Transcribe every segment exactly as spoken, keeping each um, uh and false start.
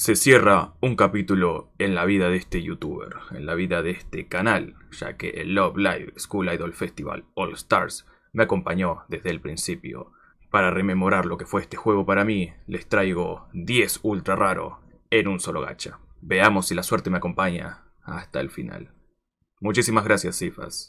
Se cierra un capítulo en la vida de este youtuber, en la vida de este canal, ya que el Love Live School Idol Festival All Stars me acompañó desde el principio. Para rememorar lo que fue este juego para mí, les traigo diez ultra raro en un solo gacha. Veamos si la suerte me acompaña hasta el final. Muchísimas gracias, Sifas.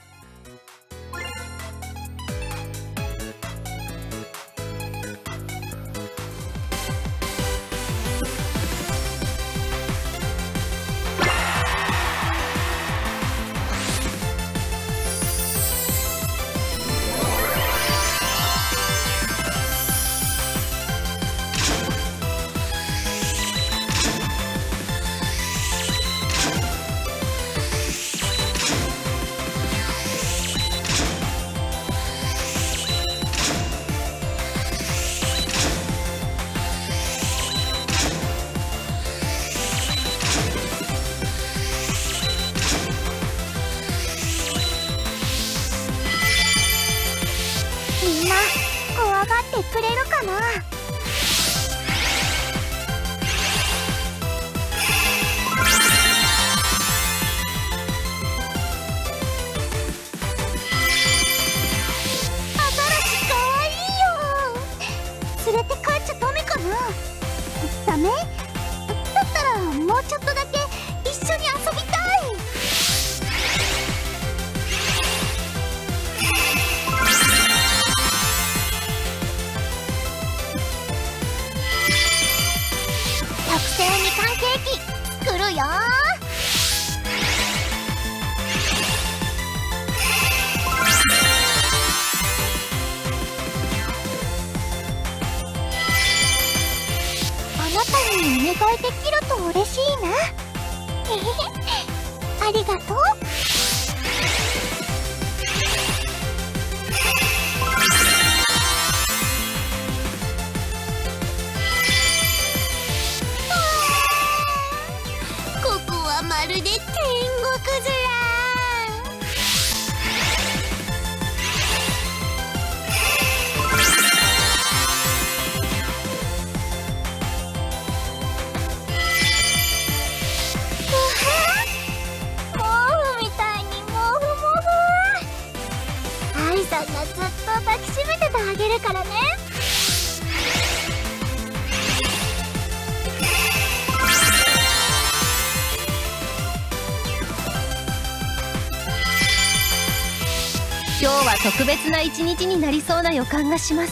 今日は特別な一日になりそうな予感がします。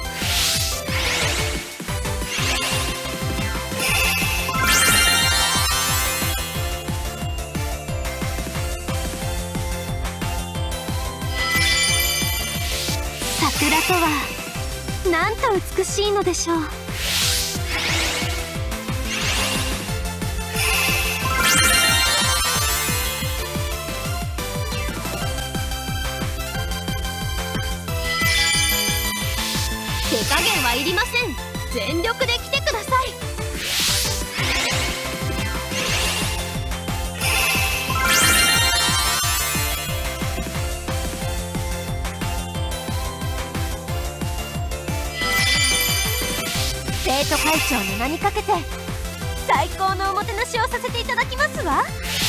桜とはなんと美しいのでしょう。手加減はいりません。全力で来てください。生徒会長の名にかけて最高のおもてなしをさせていただきますわ。